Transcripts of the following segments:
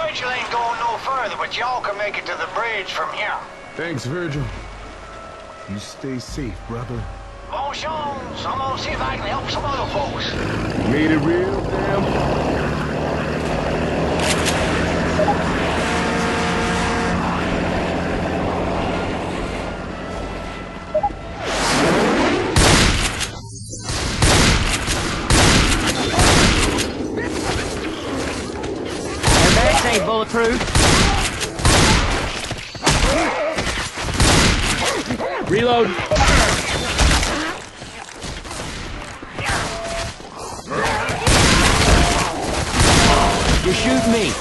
Virgil ain't going no further, but y'all can make it to the bridge from here. Thanks, Virgil. You stay safe, brother. Bon chance. I'm gonna see if I can help some other folks. Made it real damn. Ain't bulletproof. Reload. You shoot me.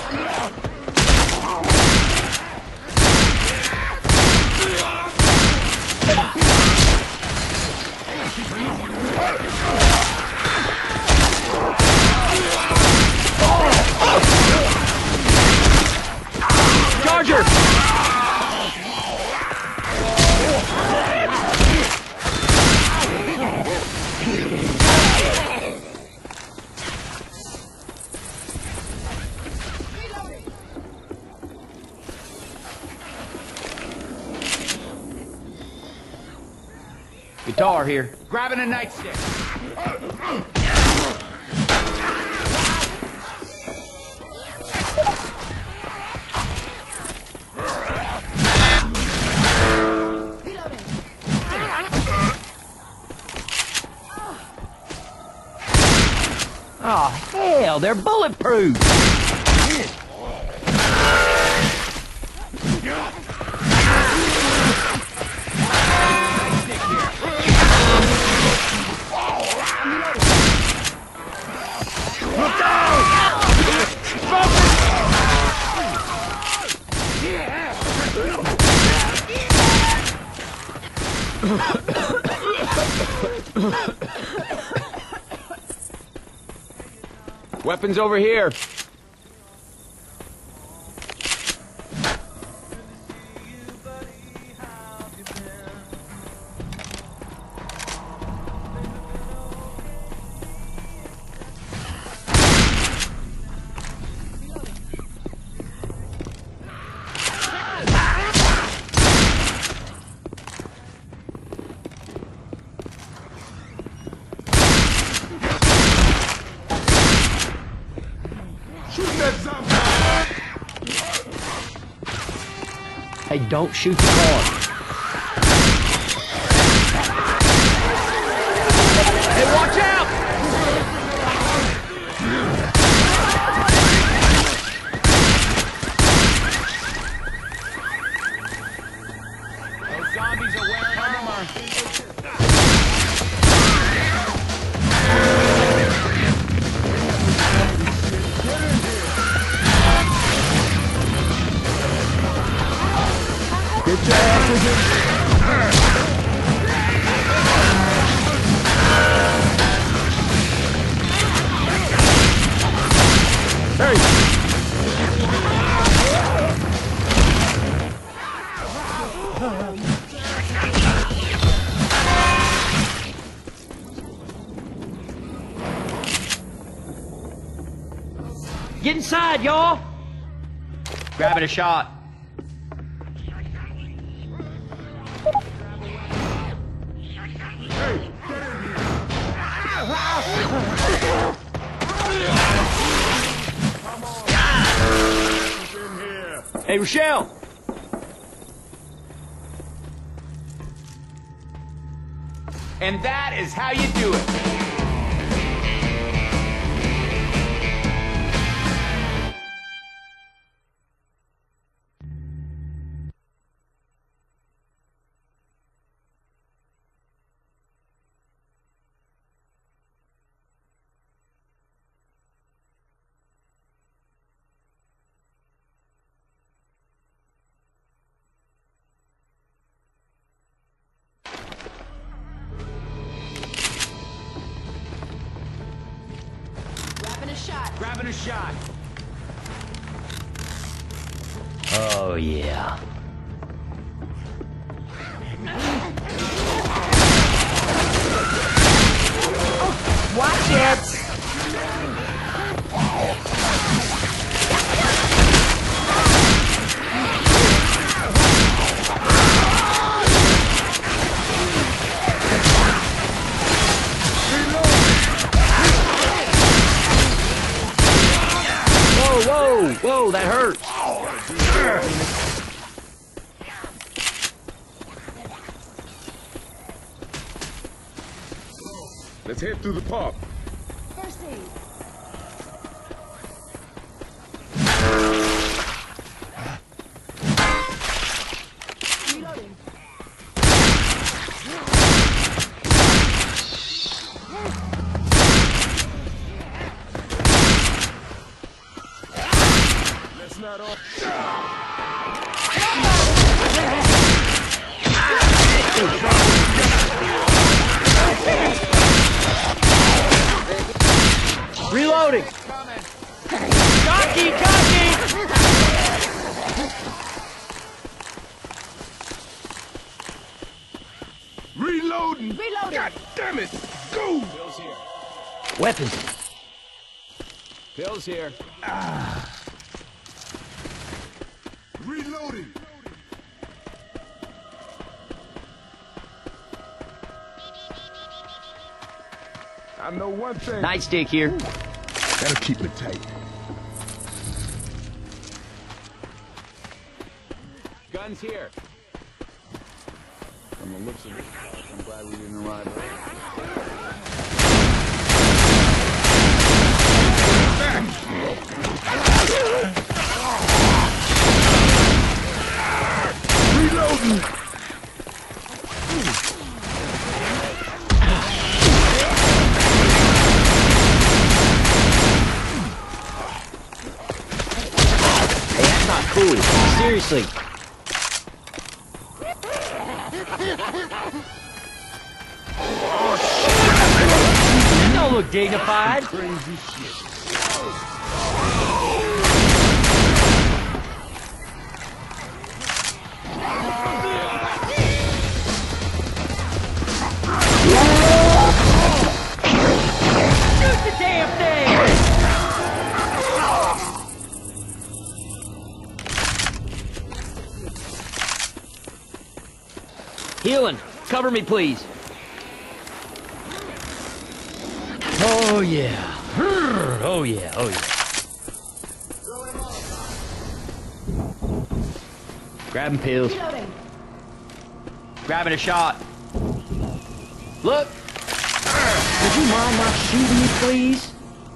Charger! Guitar here. Grabbing a nightstick. Oh, hell, they're bulletproof. Look out! Weapons over here. Hey, don't shoot the car. Hey, watch out! Those zombies are wearing armor. Get your asses in. Hey! Get inside, y'all. Grabbing a shot. Hey, Rochelle! And that is how you do it. Grabbing a shot. Oh, yeah. Watch it! Whoa, that hurts. Let's head through the park. First aid. Reloading. Let's not all. Reloading. Jockey, jockey. Reloading. Reloading. God damn it. Go. Bill's here. Weapons. Bill's here. Reloading. I know one thing. Nightstick here. Gotta keep it tight. Guns here. From the looks of it, I'm glad we didn't arrive early. Reloading! Hey, that's not cool. Seriously. That don't look dignified. Crazy shit. Shoot the damn thing! Healing. Cover me, please. Oh, yeah. Oh, yeah. Oh, yeah. Grabbing pills. Reloading. Grabbing a shot. Look! Would you mind not shooting me, please?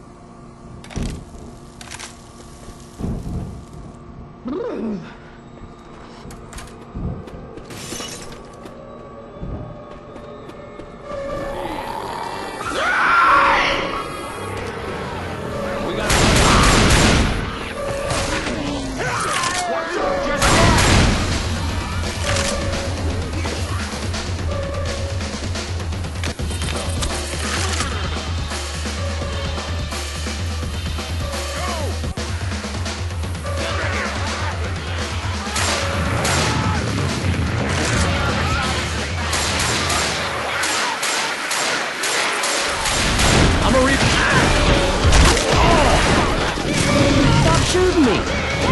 I'm a Stop shooting me!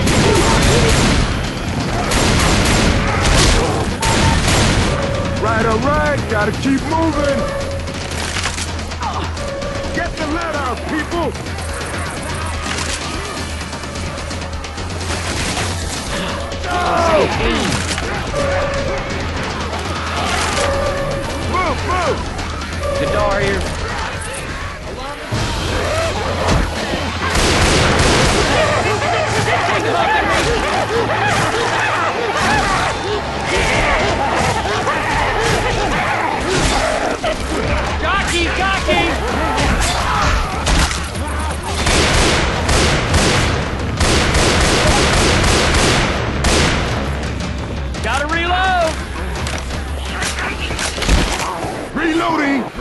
Right, all right, gotta keep moving. Get the lead out, people. Move, move. The door here. Jockey, jockey! Gotta reload! Reloading.